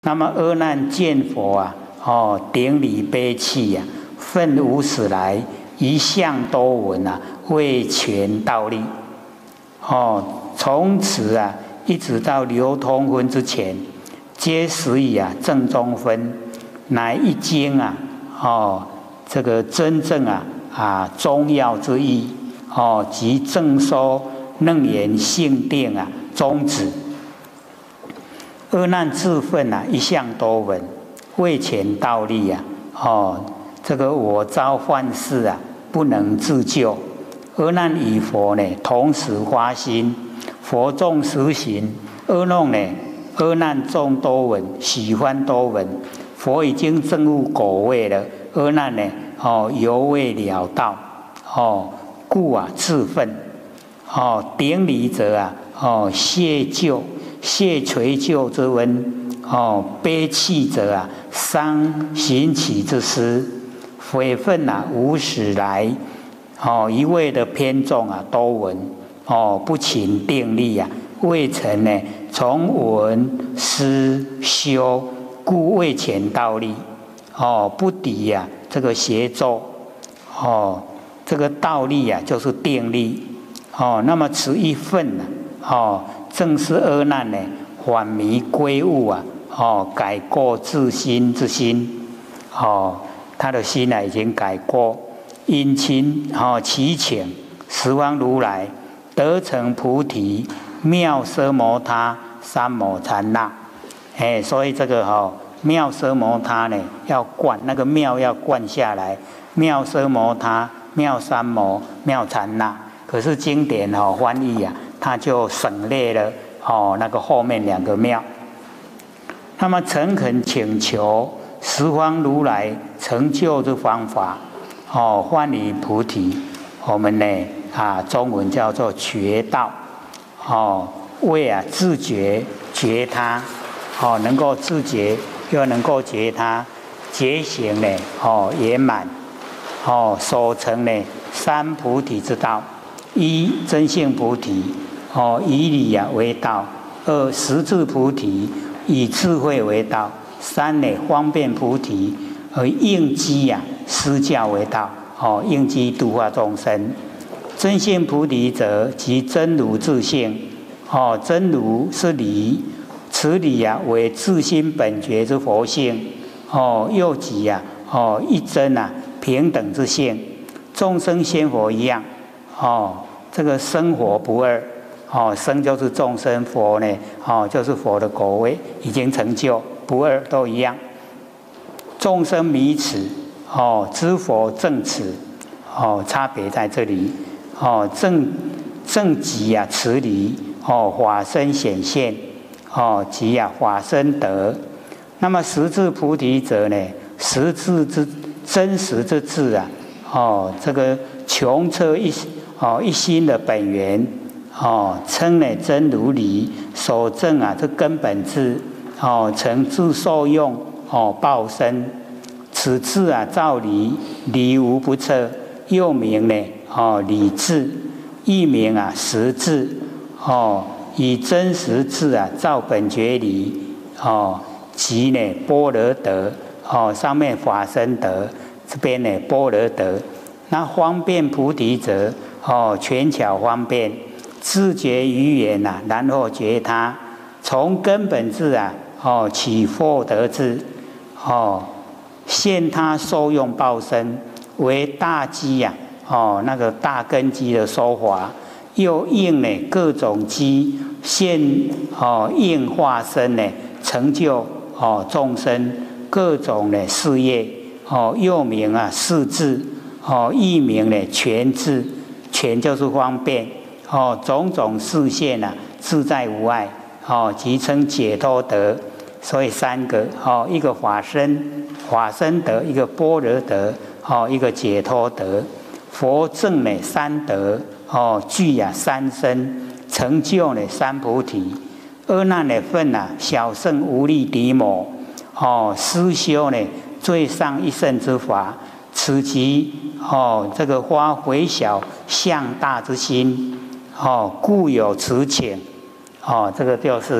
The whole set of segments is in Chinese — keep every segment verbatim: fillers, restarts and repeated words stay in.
那么阿难见佛啊，哦，顶礼悲泣呀、啊，愤无始来，一向多闻啊，为权道力。哦，从此啊，一直到流通分之前，皆始以啊正中分，乃一经啊，哦，这个真正啊啊中要之意，哦，即正说楞严性定啊宗旨。阿难自愤啊，一向多闻，为权道力啊，哦，这个我遭患事啊，不能自救。阿难与佛呢同时发心，佛众实行。阿弄呢，阿难众多闻，喜欢多闻。佛已经证悟果位了，阿难呢，哦，犹未了道，哦，故啊自愤，哦，顶礼者啊，哦，谢救。谢垂救之恩，哦，悲泣者啊，伤行起之思，悔愤啊，无始来，哦，一味的偏重啊，多闻，哦，不勤定力啊，未曾呢，从闻思修，故未前道力，哦，不敌呀、啊，这个邪咒，哦，这个道力啊，就是定力，哦，那么此一愤呢、啊，哦。正是阿难呢，反迷归悟啊，哦，改过自新之心，哦，他的心呢已经改过，殷勤哦祈请十方如来得成菩提妙奢摩他三摩禅那，哎，所以这个哈、哦、妙奢摩他呢要灌那个妙要灌下来，妙奢摩他妙三摩妙禅那，可是经典哈、哦、翻译啊。他就省略了哦，那个后面两个妙。那么诚恳请求十方如来成就之方法，哦，幻以菩提，我们呢啊，中文叫做觉道，哦，为啊自觉觉他，哦，能够自觉又能够觉他，觉行呢，哦圆满，哦所成呢三菩提之道。一真性菩提，哦，以理啊为道；二实质菩提，以智慧为道；三呢方便菩提，而应机啊施教为道。哦，应机度化众生。真性菩提者，即真如自性。哦，真如是理，此理啊为自心本觉之佛性。哦，又即啊，哦一真啊平等之性，众生仙佛一样。哦。这个生活不二，哦，生就是众生，佛呢，哦，就是佛的果位已经成就，不二都一样。众生迷此，哦，知佛正此，哦，差别在这里，哦，正正即啊，此理，哦，法身显现，哦，即啊，法身德。那么实质菩提者呢，实质之真实之智啊，哦，这个穷彻一。哦，一心的本源，哦，称呢真如理所证啊，这根本智，哦，成自受用，哦，报身，此智啊，照理理无不测，又名呢，哦，理智，亦名啊实智，哦，以真实智啊，照本觉理，哦，即呢般若德，哦，上面法身德，这边呢般若德，那方便菩提者。哦，权巧方便，自觉于言呐、啊，然后觉他，从根本智啊，哦起获得智，哦现他受用报身为大基呀、啊，哦那个大根基的说法，又应呢各种基现哦应化身呢成就哦众生各种的事业哦又名啊事智哦亦名呢全智。全就是方便，哦，种种视线啊，自在无碍，哦，即称解脱德。所以三个，哦，一个法身，法身德；一个般若德，哦，一个解脱德。佛证呢三德，哦，具啊三身，成就呢三菩提。阿难的份啊，小圣无力敌魔，哦，思修呢最上一圣之法。此即哦，这个发回小向大之心，哦，故有此请，哦，这个就是啊，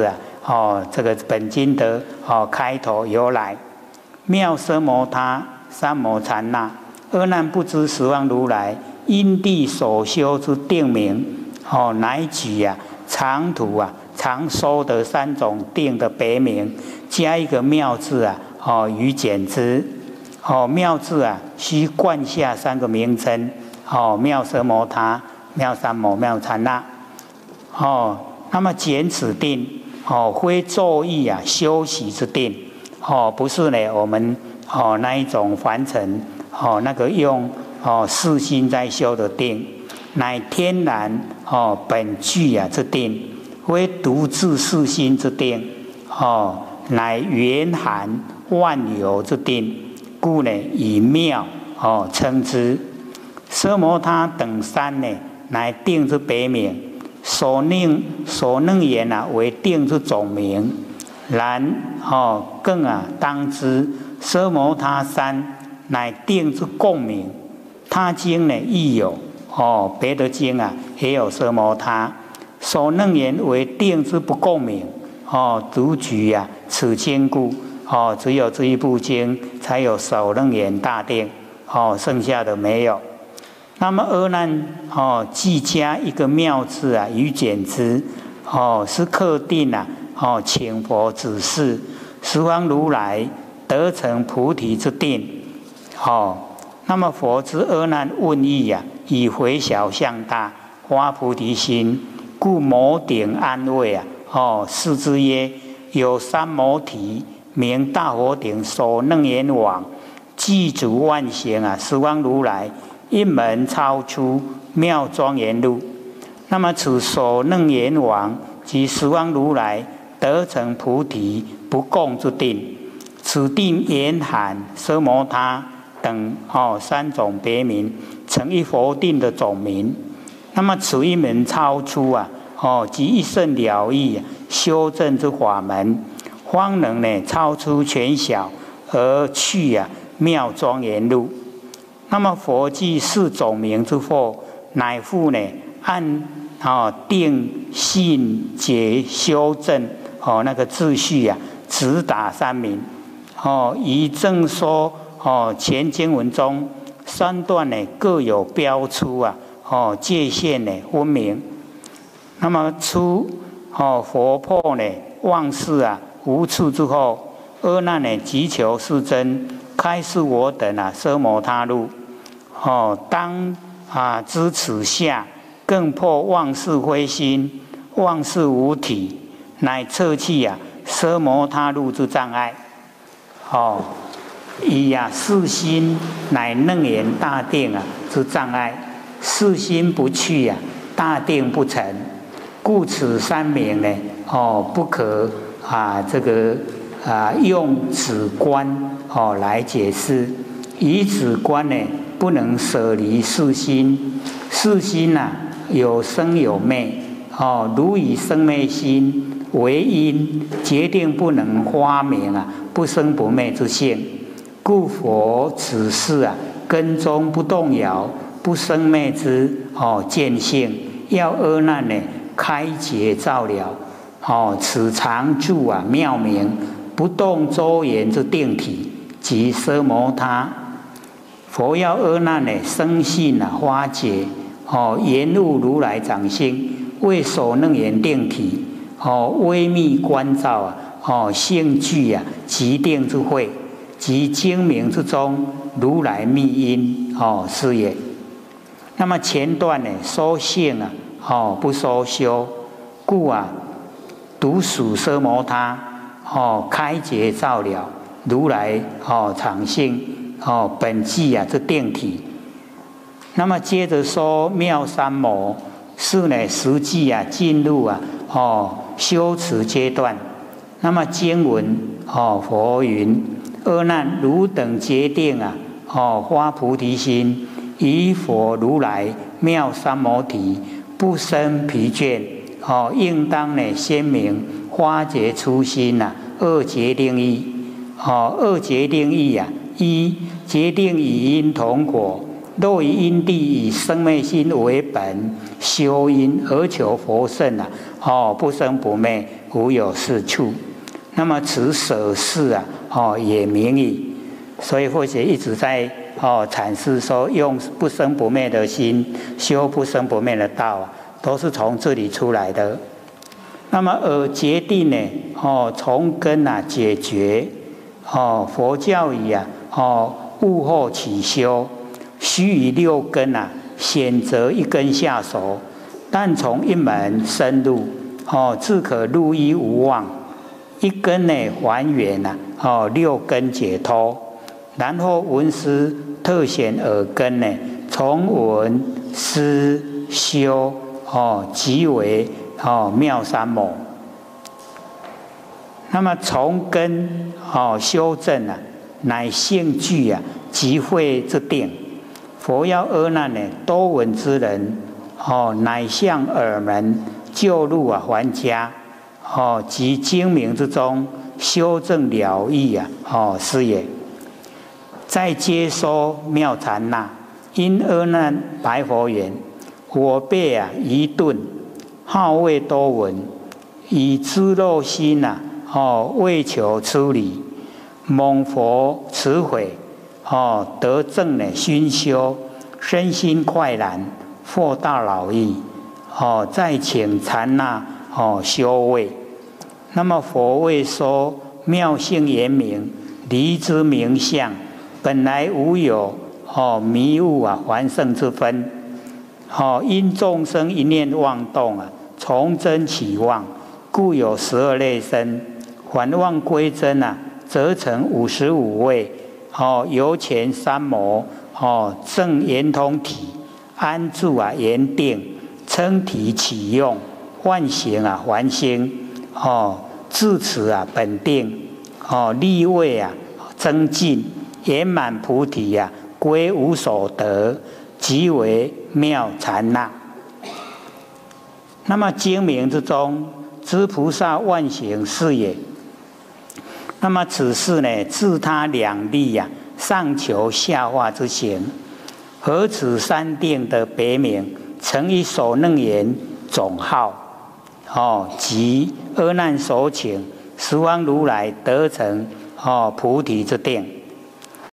哦，这个本经的哦开头由来。妙奢摩他三摩禅那，阿难不知十方如来因地所修之定名，哦，乃举啊长途啊常说的三种定的别名，加一个妙字啊，哦予简之。哦，妙字啊，需冠下三个名称。哦，妙奢摩他、妙三摩、妙禅那。哦，那么简此定，哦，非作意啊修习之定。哦，不是呢，我们哦那一种凡尘哦那个用哦四心在修的定，乃天然哦本具啊之定，非独自四心之定。哦，乃圆含万有之定。故呢，以妙哦称之。奢摩他等三呢，乃定之别名；所能所能言啊，为定之总名。然哦，更啊当知奢摩他三乃定之共名。他经呢亦有哦，别的经啊也有奢摩他。所能言为定之不共名。哦，独举啊此经故。哦，只有这一部经才有首楞严大定，哦，剩下的没有。那么阿难哦，既加一个妙字啊，予简之，哦，是刻定啊，哦，请佛指示十方如来得成菩提之定，哦，那么佛知阿难问意呀、啊，以回小向大，发菩提心，故摩顶安慰啊，哦，是之曰有三摩提。名大佛顶所能言王，具足万行啊！十方如来一门超出妙庄严路。那么此所能言王及十方如来得成菩提不共之定，此定严含奢摩他等哦三种别名，成一佛定的总名。那么此一门超出啊哦及一甚了义修正之法门。方能呢超出权小而去啊妙庄严路。那么佛具四种名之后，乃复呢按啊定信解修正哦那个秩序啊，直达三名。哦，以正说哦前经文中三段呢各有标出啊哦界限呢分明。那么出哦佛破呢妄事啊。无处之后，阿难呢急求世尊开示我等啊奢摩他路。哦，当啊知此下，更破妄事非心，妄事无体，乃彻去啊奢摩他路之障碍。哦，以呀、啊、四心乃楞严大定啊之障碍，四心不去啊，大定不成。故此三名呢，哦不可。啊，这个啊，用止观哦来解释，以止观呢，不能舍离四心，四心呐、啊、有生有灭哦，如以生灭心为因，决定不能发明啊不生不灭之性，故佛此事啊根中不动摇，不生灭之哦见性，要阿难呢开解照了。哦，此常住啊妙名不动周延之定体，即奢摩他。佛要阿难呢生信啊化解哦言悟如来掌心，为所能言定体哦微密观照啊哦性具啊即定之慧，即精明之中如来密因哦是也。那么前段呢说性啊哦不说修，故啊。独属奢摩他，哦，开解照了如来哦常性哦本具啊这定体。那么接着说妙三摩，是呢实际啊进入啊哦修持阶段。那么经文哦佛云：阿难汝等决定啊哦发菩提心，以佛如来妙三摩提，不生疲倦。哦，应当呢鲜明发掘初心呐、啊，二决定义。哦，二决定义啊，一决定以因同果， 若以因地以生灭心为本，修因而求佛圣啊，哦，不生不灭，无有是处。那么此舍事啊，哦，也明矣。所以或者一直在哦阐释说，用不生不灭的心修不生不灭的道啊，都是从这里出来的。那么而决定呢，哦，从根啊解决，哦，佛教以啊，哦，悟后起修，须以六根啊，选择一根下手，但从一门深入，哦，自可入一无妄。一根呢还原啊，哦，六根解脱。然后闻思特显耳根呢，从闻思修哦，即为哦妙三摩。那么从根哦修正啊，乃性具啊，即会之定。佛要阿难呢，多闻之人哦，乃向耳门就入啊还家哦，即精明之中修正了义啊，哦是也。再接收妙禅那，因阿难白佛言：我辈啊愚钝，好为多闻，以知漏心啊，哦为求出离，蒙佛慈悔，哦得正呢熏修，身心快然，获大老益，哦再请禅那哦修位。那么佛为说妙性严明，离之名相。本来无有哦迷雾啊还胜之分，哦因众生一念妄动啊，从真起妄，故有十二类身。还妄归真啊，则成五十五位。哦由前三摩哦正圆通体，安住啊圆定，称体起用，万行啊还心，哦自此啊本定，哦立位啊增进。圆满菩提呀、啊，归无所得，即为妙禅那。那么精明之中，知菩萨万行是也。那么此事呢，自他两利呀、啊，上求下化之行，何此三定的别名，成一首楞严总号，哦，即阿难所请十方如来得成哦菩提之定。